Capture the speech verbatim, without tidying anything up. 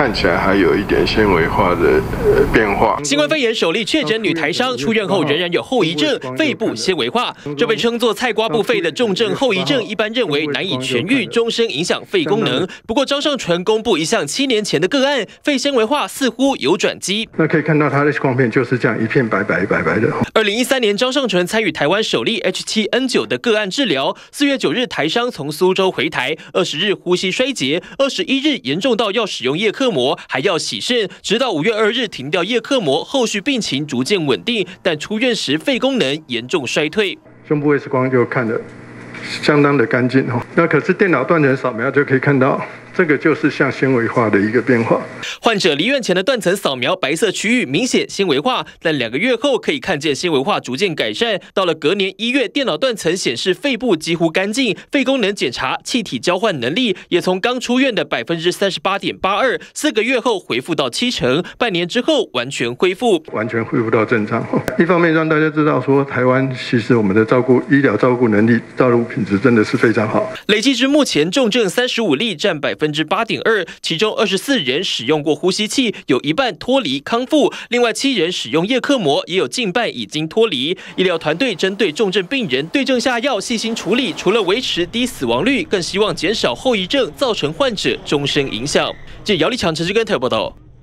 看起来还有一点纤维化的呃变化。 新冠肺炎首例确诊女台商出院后仍然有后遗症，肺部纤维化，这被称作菜瓜布肺的重症后遗症，一般认为难以痊愈，终身影响肺功能。不过张尚存公布一项七年前的个案，肺纤维化似乎有转机。 那可以看到他的光片就是这样一片白白白白的。 二零一三年，张尚存参与台湾首例 H 七 N 九 的个案治疗。四月九日，台商从苏州回台，二十日呼吸衰竭，二十一日严重到要使用叶克膜，还要洗肾，直到五月二日停掉叶克膜，后续病情逐渐稳定，但出院时肺功能严重衰退。 胸部 X 光就看得相当的干净哦，那可是电脑断层扫描就可以看到。这个就是像纤维化的一个变化。 患者离院前的断层扫描，白色区域明显纤维化，但两个月后可以看见纤维化逐渐改善。到了隔年一月，电脑断层显示肺部几乎干净，肺功能检查、气体交换能力也从刚出院的百分之三十八点八二，四个月后恢复到七成，半年之后完全恢复， 完全恢复到正常。一方面让大家知道说，台湾其实我们的照顾医疗照顾能力、照顾品质真的是非常好。 累计至目前重症三十五例，占百分之八点二，其中二十四人使用过呼吸器，有一半脱离康复；另外七人使用叶克膜，也有近半已经脱离。医疗团队针对重症病人对症下药，细心处理，除了维持低死亡率，更希望减少后遗症造成患者终身影响。记者姚立强、陈志根台报道。